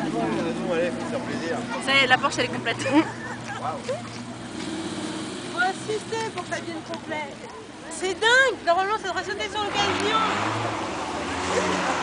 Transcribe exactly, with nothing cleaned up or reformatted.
Bon, allez, faut faire plaisir. Ça y est, la Porsche elle est complète. Wow. Faut insister pour que ça devienne complet. C'est dingue. Normalement ça devrait sauter sur l'occasion.